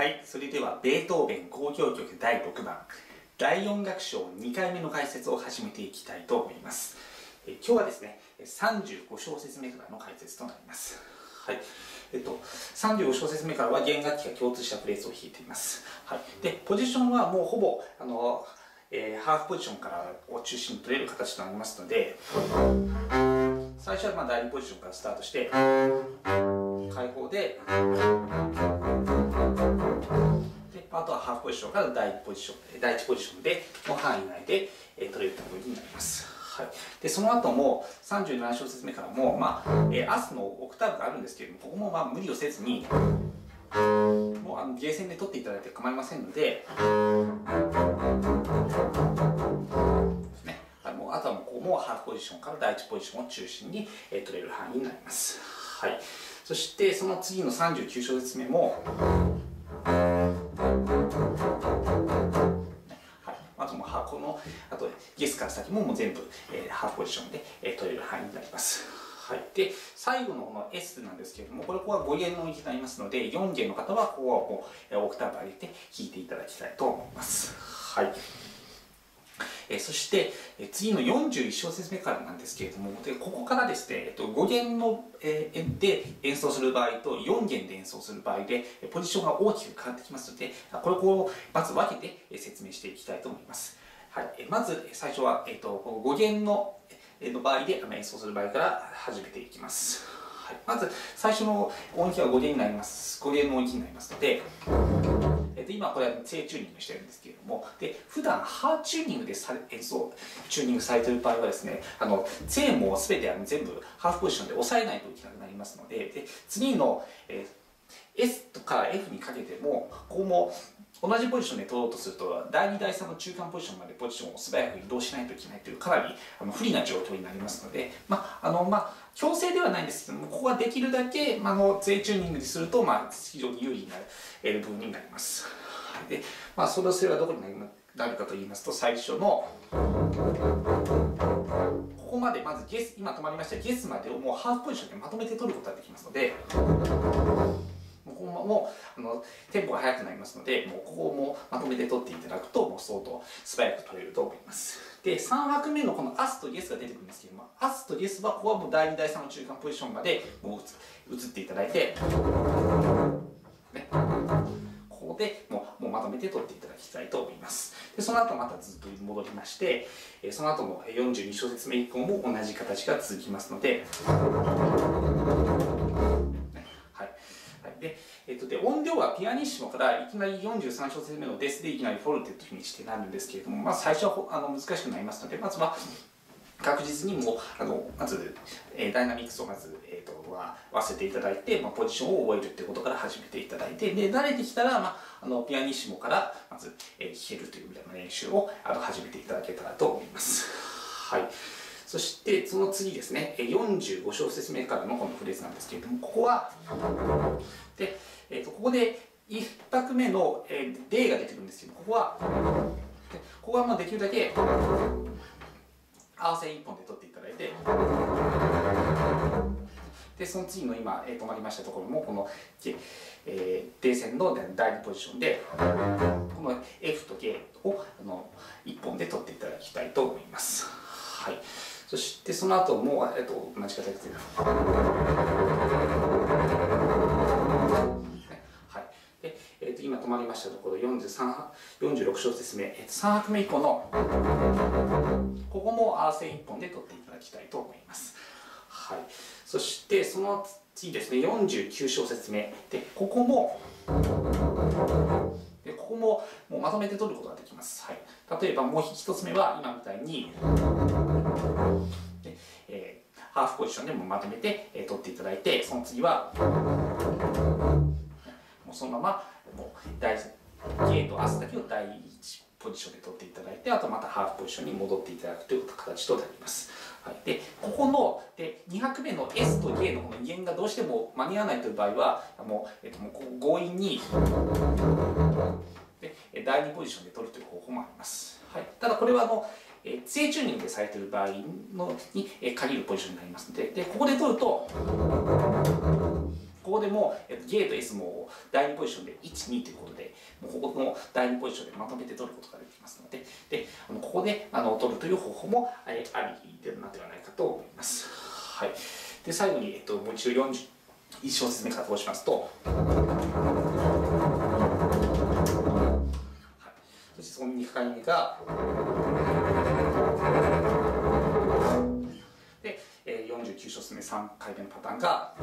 はい、それではベートーベン交響曲第6番第4楽章2回目の解説を始めていきたいと思います。今日はですね35小節目からの解説となります。はい、35小節目からは弦楽器が共通したフレーズを弾いています。はい、でポジションはもうほぼハーフポジションからを中心に取れる形となりますので、最初は第2ポジションからスタートして開放で、あとはハーフポジションから第1ポジションでの範囲内で取れるというふうになります。はい、でその後も37小節目からも、アスのオクターブがあるんですけれども、ここも無理をせずにもうゲーセンで取っていただいて構いませんので、あとはここもハーフポジションから第1ポジションを中心に取れる範囲になります。はい、そしてその次の39小節目も、あとゲスから先も全部ハーフポジションで取れる範囲になります。はい、で最後のこの S なんですけれども、ここは5弦の音域になりますので、4弦の方はここはもうオクターブ上げて弾いていただきたいと思います。はい、そして次の41小節目からなんですけれども、ここからですね、5弦ので演奏する場合と4弦で演奏する場合でポジションが大きく変わってきますので、これをまず分けて説明していきたいと思います。はい、まず最初は5弦の場合で演奏する場合から始めていきます。はい、まず最初の音域は5弦になります。5弦の音域になりますので、今これは正チューニングしてるんですけれども、普段ハーチューニングでチューニングされている場合はですね、正も全て全部ハーフポジションで押さえないといけなくなりますので、次の S から F にかけてもここも同じポジションで取ろうとすると、第2第3の中間ポジションまでポジションを素早く移動しないといけないというかなり不利な状況になりますので、強制ではないんですけども、ここはできるだけ正チューニングにすると非常に有利になる部分になります。で、それはどこになるかと言いますと、最初のここまでまずゲス、今止まりましたゲスまでをもうハーフポジションでまとめて取ることができますので、ここもテンポが速くなりますので、もうここもまとめて取っていただくともう相当素早く取れると思います。で3拍目のこのアスとゲスが出てくるんですけども、アスとゲスはここはもう第2第3の中間ポジションまでもう移っていただいて、ここでもうまとめて取っていただきたいと思います。でその後またずっと戻りまして、その後の42小節目以降も同じ形が続きますので、で音量はピアニッシモからいきなり43小節目のデスでいきなりフォルテットにしてなるんですけれども、最初は難しくなりますので、まずは確実にもまずダイナミックスをまず忘れていただいて、ポジションを覚えるということから始めていただいて、で慣れてきたら、ピアニッシモからまず弾けるというぐらいの練習を始めていただけたらと思います。はい、そしてその次ですね、45小節目からのこのフレーズなんですけれども、ここはここで1拍目の D が出てくるんですけど、ここはできるだけ合わせ1本で取っていただいて、でその次の今止まりましたところもこの D 線の第2ポジションでこの F と G を1本で取っていただきたいと思います。はい、そしてその後も同じ形で今止まりましたところ46小節目3拍目以降のここも合わせ1本で取っていただきたいと思います。はい、そしてその次ですね49小節目でここももうまとめて取ることができます。はい、例えばもう1つ目は今みたいにハーフポジションでもまとめて取っていただいて、その次はもうそのままもうG とアスだけを第1ポジションで取っていただいて、あとまたハーフポジションに戻っていただくという形となります。はい、でここの2拍目の S と G のこの弦がどうしても間に合わないという場合はもう強引に第2ポジションで取るという方法もあります。はい、ただこれは正チューニングでされている場合に限るポジションになりますので、ここで取るとここここでもゲーと S も第2ポジションで1、2ということで、もうここの第2ポジションでまとめて取ることができますので、ここで取るという方法もありではないかと思います。はい、で最後に、もう一度41小節目から通しますと、そしてその2回目が、で、49小節目3回目のパターンが、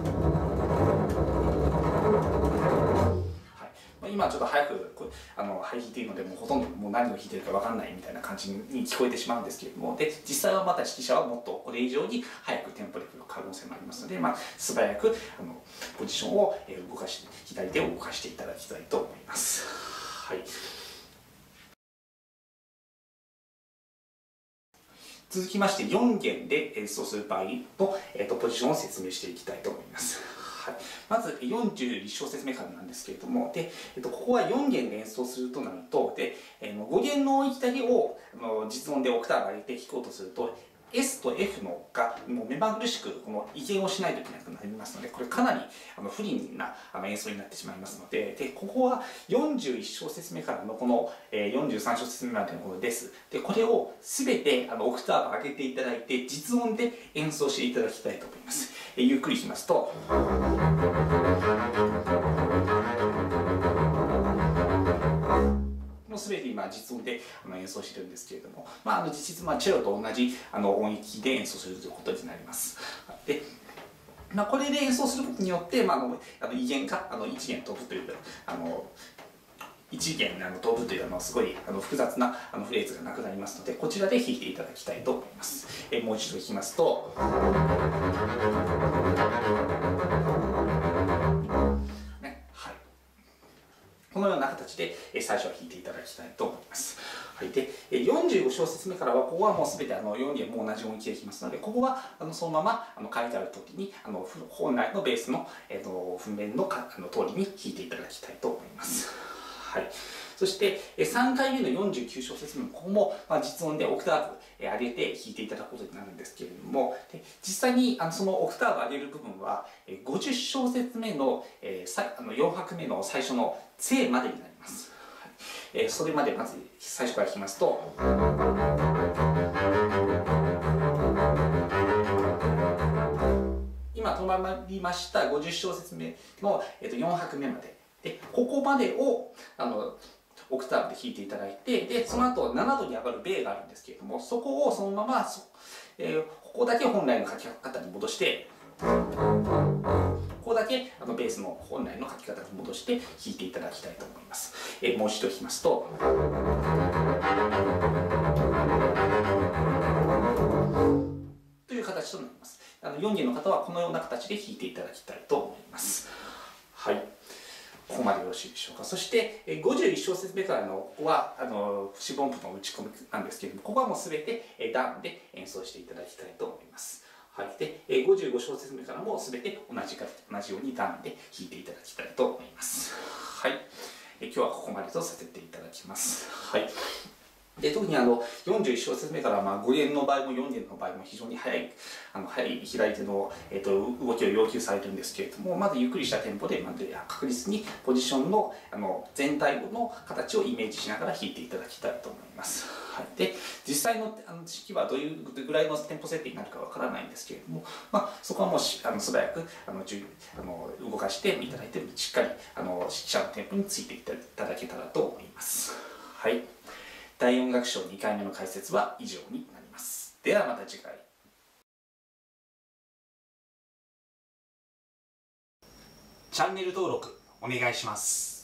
今ちょっと早く弾いているので、もうほとんどもう何を弾いてるか分かんないみたいな感じに聞こえてしまうんですけれども、で実際はまた指揮者はもっとこれ以上に早くテンポで来る可能性もありますので、素早くポジションを動かし、左手を動かしていただきたいと思います。はい、続きまして4弦で演奏する場合の、ポジションを説明していきたいと思います。はい、まず41小節目からなんですけれども、でここは4弦で演奏するとなると、で5弦の音域だけを実音でオクターブ上げて弾こうとすると、S と F のがもう目まぐるしくこの移弦をしないといけなくなりますので、これかなり不利な演奏になってしまいますので、ここは41小節目からのこの43小節目までのこのです。でこれを全てオクターブ上げていただいて実音で演奏していただきたいと思います。ゆっくり弾きますと。もう全て今実音で演奏してるんですけれども、実質チェロと同じ音域で演奏するということになります。でこれで演奏することによって、移弦が1弦飛ぶという1弦飛ぶというすごい複雑なフレーズがなくなりますので、こちらで弾いていただきたいと思います。もう一度弾きますと。このような形で最初は弾いていただきたいと思います。はい、で45小節目からはここはもう全て4弦も同じ音域で弾きますので、ここはそのまま書いてある通りに本来のベースの譜面の通りに弾いていただきたいと思います。はい、そして3回目の49小節目もここも実音でオクターブ上げて弾いていただくことになるんですけれども、実際にそのオクターブ上げる部分は50小節目の4拍目の最初の「正」までになります。はい、それまでまず最初から弾きますと。今止まりました50小節目の4拍目まで。でここまでをオクターブで弾いていただいて、でその後7度に上がるベがあるんですけれども、そこをそのままここだけ本来の書き方に戻して、ここだけベースの本来の書き方に戻して弾いていただきたいと思います。もう一度弾きますと。という形となります。4弦の方はこのような形で弾いていただきたいと思います。はい。ここまでよろしいでしょうか。そして51小節目からのここは四分音符の打ち込みなんですけれども、ここはもう全てダウンで演奏していただきたいと思います。はい、で55小節目からも全て同じようにダウンで弾いていただきたいと思います。はい、今日はここまでとさせていただきます。はい、で特に41小節目から5弦の場合も4弦の場合も非常に速い左手の、動きを要求されるんですけれども、まずゆっくりしたテンポで確実にポジションの全体の形をイメージしながら弾いていただきたいと思います。はい、で実際の式はどれぐらいのテンポ設定になるかわからないんですけれども、そこはもう素早く動かしていただいて、しっかり指揮者のテンポについていただけたらと思います。はい、第4楽章2回目の解説は以上になります。ではまた次回。チャンネル登録お願いします。